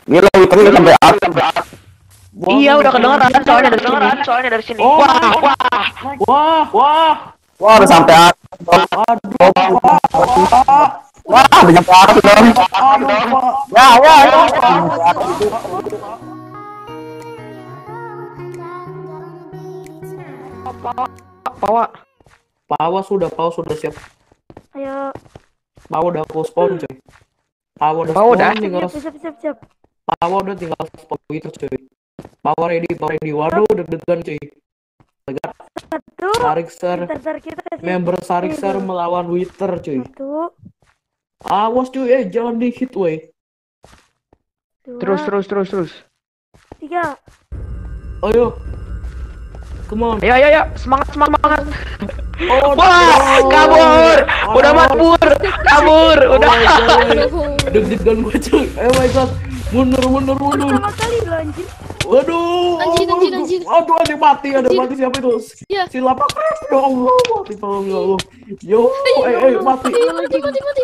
Gila, itu sampai atas. Iya, udah kedengeran soalnya dari sini. Oh, Wah, udah sampai atas. Wah, udah sampai atas dong. Ya. Pawa sudah siap. Ayo. Pawa udah aku spawn coy. Pawa udah Pawa udah. spawn, tinggal Siap. Pawa udah tinggal spawn Twitter coy. Pawa ready. Waduh, deg-degan coy. Lihat Satu. Sarikser, Ntar kita kasih. member Sarikser melawan Wither coy. Satu. Awas cuy, jangan di hit wey. Dua, Terus. 3. Ayo. Come on. Ayo, semangat. Oh, Wah, kabur. Udah mabur. Kabur, udah. Deg-degan gue cuy. Oh my god. Mundur. Pertama kali lo anjir. Waduh. Anjing. Aduh, ada mati siapa itu? Iya. Si lapak. Ya Allah, mati tolong ya Allah. Yo, mati. Mati.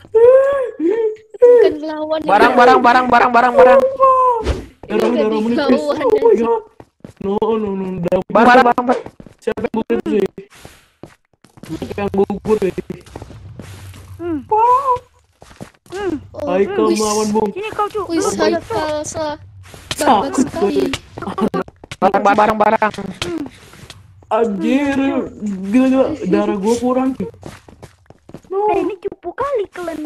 Bukan lawan. Barang. Darah menipis. Lawan, Oh my god. No. Barang. Siapa yang gugur sih? Haikal melawan Bung. Sini kau cu. Wih, Haikal banget sekali. Barang. Anjir, gila, darah gua kurang. Ini cupu kali kalian.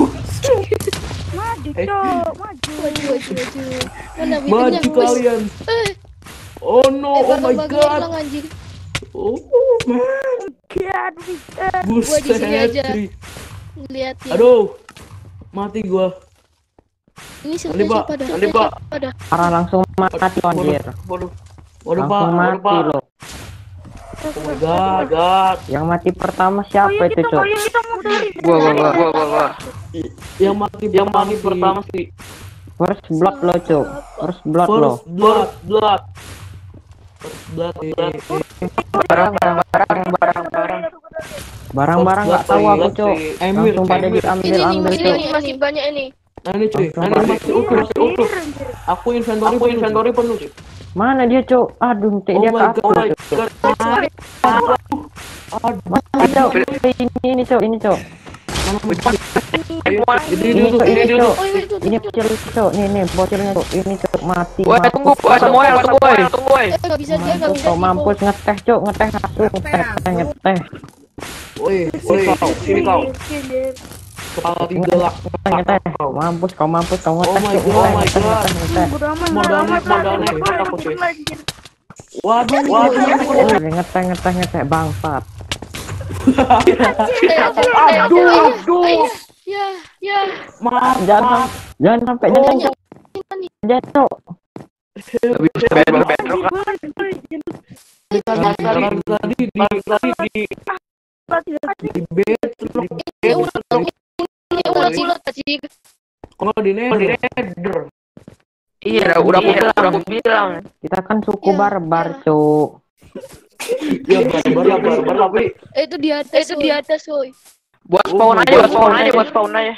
Maju, Cok. Maju. Mana Maju bibirnya, kalian. Oh no, oh my bagi god. hilang anjir. Oh man. God, Mister. Gua di sini aja. Buset. Ngeliatin. Aduh. Mati gua. Ini Nanti, Pak. siapa dah? Parah langsung mati anjir. Waduh, Langsung mati Pak. loh. Oh my god. Yang mati pertama siapa itu, Cok? Kita muterin. Gua. Yang mati pertama sih. First blood lo, Cok. First blood lo. First blood. Barang-barang nggak tahu aku, Cok. Langsung pada diambil, Cok. Ini masih banyak ini. Nah, ini cuy, masih utuh. Aku inventory penuh cuy. Mana dia, Cok? Aduh, Oh dia ke my aku, god. Cok. Mana, Cok? Ini, Cok. Ini Cok. Ini bocil, Cok. Nih, bocilnya, Cok. Ini, Cok. Mati. Woi, tunggu, Samuel. Nggak bisa dia. Cok, mampus ngeteh, Cok. Ngeteh. Woi, sini kau. Kepala 3 lah. Ngeteh. Mampus kau ngeteh, Oh my Cok. god. Ngeteh. Modal naik aku cuy. Waduh. Ngeteh, bangsat. Aduh. Ya. Jangan sampai jatuh. Tadi di kalau di nether. Iya, udah aku bilang. Kita kan suku barbar, Cuk. Ya barbar tapi Itu di atas, woi. Buat spawn aja.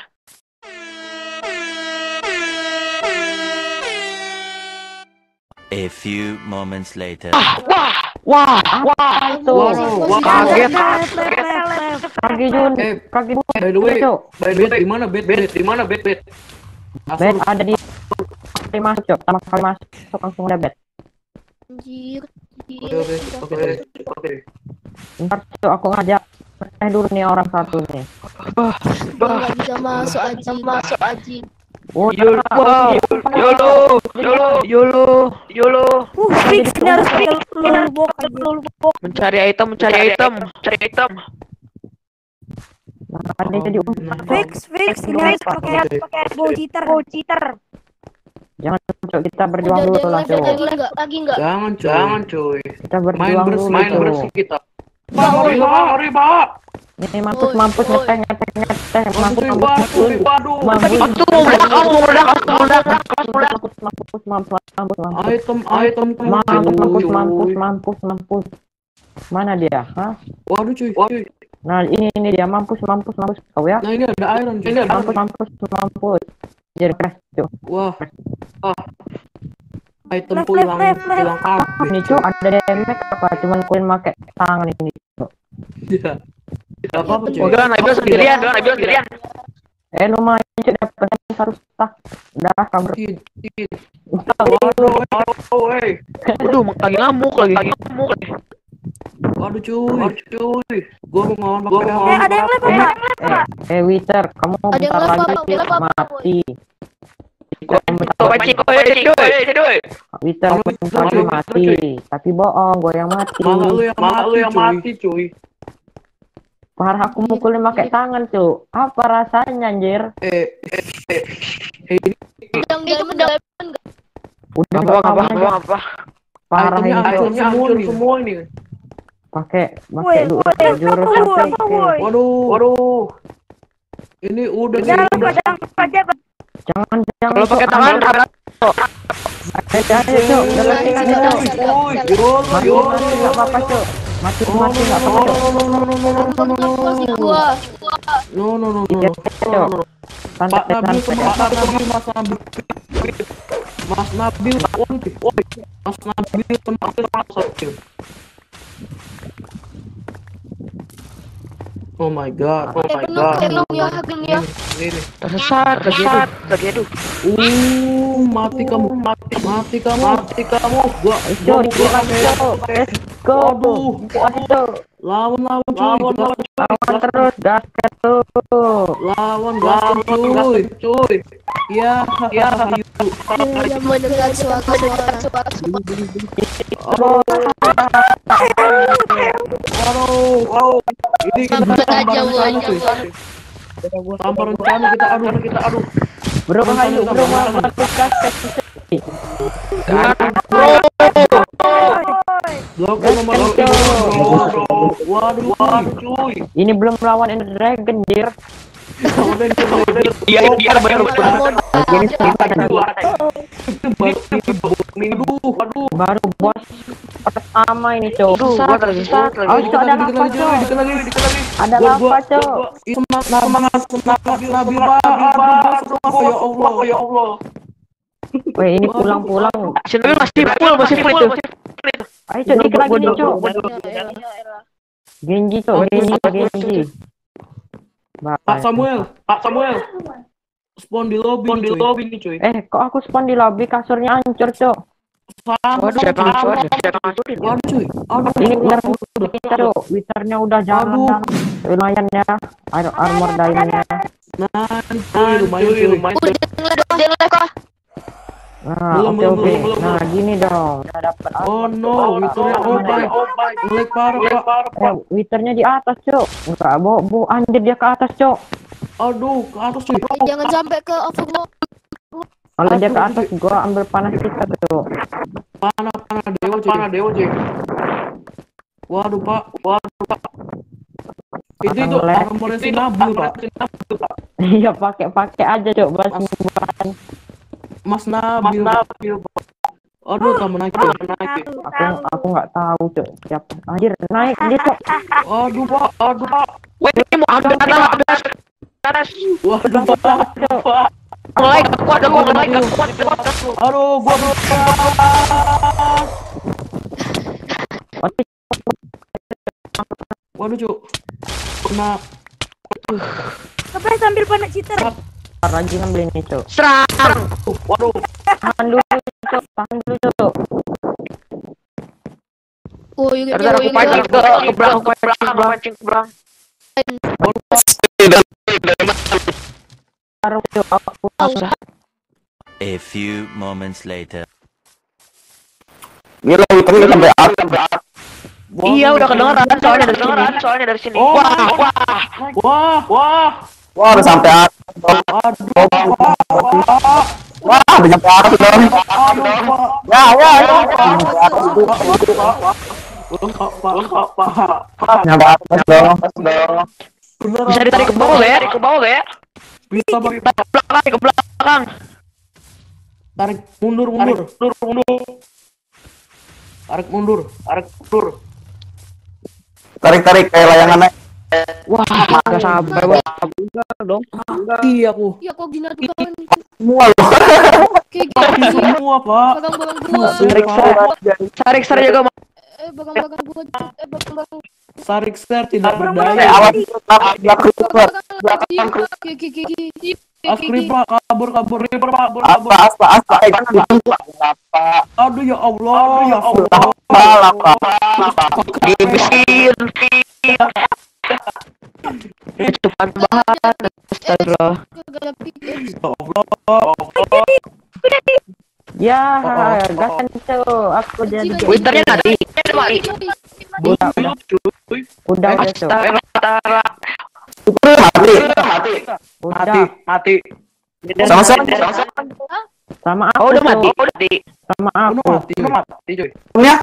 A few moments later. Wah, Itu. kaget. Kaki Jun. Kaki Jun. by the way, Cuk. di mana bet? Bet ada di kali masuk, Cuk. Sama kali masuk langsung ada bet. Anjir. Oke. Ntar, Cuk, aku ngajak dulu nih orang satu nih. Nggak bisa masuk aji. Oh, YOLO. Fix harus lulubok. Mencari item. ada jadi Fix ini harus pakai bow cheater. jangan, Cuk, kita berjuang dulu lah, Cuk. Lagi enggak? Jangan cuy. Kita berjuang dulu, Bersih Cuk. kita. Mari, Pak. Ini mampus ngeteh. Mampus. Item. Mampus. Mana dia? Hah? Waduh cuy. Nah, ini dia mampus kau ya. Nah ini ada iron. Mampus. Anjir keras cok. Wah. Itemku Left, hilang left, left. hilang kabeh. Ini cok ada damage apa? Cuman koin pakai tangan ini cok. Iya. Gak apa-apa cuy. Udah, Nabil sendirian. Lumayan cok dapat satu stack. Udah kabur. Waduh, lagi ngamuk lagi. Waduh cuy. Gua mau ngelawan pakai Ada yang left apa? Wither, kamu Ada yang bentar left lagi apa? Left apa? mati. Wither bentar lagi mati. Tapi bohong, gue yang mati. Malah lu yang mati cuy. Parah aku mukulin pakai tangan tuh. Apa rasanya anjir? Yang diamond Udah apa? Parah ini Hancur semua ini. pakai Woi, jurus woi. Waduh. Ini udah Jangan nih. aja. jangan Kalau pakai tangan ayo cok Mati nggak apa-apa cok mati nggak apa-apa cok gua. No. cok Pak Nabil santai Mas Nabil. Mas Nabil teman. Oh my god. Penuh. Ini. tersesat lagi aduh. Mati kamu. Gua cok let's go Aduh. Lawan terus gasket tuh lawan cuy. Ya. Yang mendengar suara. Waduh. Ini Sampai aja rencana cuy. Tanpa rencana kita adu. bro masuk gasket Blok nomor Waduh cuy. ini belum lawan Ender Dragon jir Iya baru. baru bos pertama ini cok Gua tersesat oh lagi. itu ada lava cok ada lava cok Semangat Nabil ya Allah. weh ini pulang Sini masih full itu. ayo cok dikit lagi nih cok Genji cok Genji Pak Samuel. Spawn di lobby nih cuy. kok aku spawn di lobby kasurnya hancur cok Waduh, siapa ngasurin? Waduh cuy. ini kita cok withernya udah jalan lumayan ya armor diamondnya Lumayan. nah oke nah gini dong udah dapat Oh no, withernya Ngelag parah. withernya di atas cok enggak bu anjir dia ke atas cok Aduh, ke atas cuy. Jangan sampai ke overload. kalau dia ke atas gua ambil panas kita cok Panah dewa cuy. Waduh pak. Itu armornya si Nabil pak. iya pakai aja cok bahan Mas Nabil. Aduh, tak menaik. aku nggak tahu cok siapa anjir naik dia cok Aduh pak. Wait, ini mau ambil atas. Waduh pak. Mulai kuat. Aduh, gua belum. Waduh cuk. Kena. Apa sambil panas cheater? rajin ambil ini cok Serang. Waduh. tahan dulu cok Oh, iya. Ntar aku pancing ke belakang. taruh cok aku A few moments later. Ini lo withernya sampai atas. Iya, udah kedengeran soalnya dari sini. Oh. Wah. Wah, udah sampai atas. Wah, udah sampai atas dong. Ya. Nyampe atas dong. Bisa ditarik ke bawah ya? Bisa Ke belakang. tarik mundur. Tarik kayak layangan naik. Wah, gak sampai bang. Dong. Iya aku. Iya kok gini tuh kawan. Semua loh. Kayak Mati gini. semua pak. Bagang-bagang gua. Sarik juga bang. Bagang-bagang gua. Bagang-bagang. Sarik ser tidak Eh, berdaya. awas belakang keluar. Askripra kabur Reaper pak, kabur. Aspa. Kenapa? Aduh ya Allah. Lapa. Di mesin. Cepat banget. Astagfirullah. Ya Allah. Ya, gasan tuh. Aku jadi. Winternya mati. Udah tuh. Astagfirullah. Mati. Sama-sama. Hah? Sama aku. Oh, udah mati. tuh. Sama aku. Mati cuy. Ya.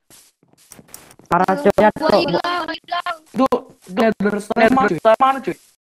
Parasutnya Gua tuh. hilang. Tuh, Nether Stone mana cuy?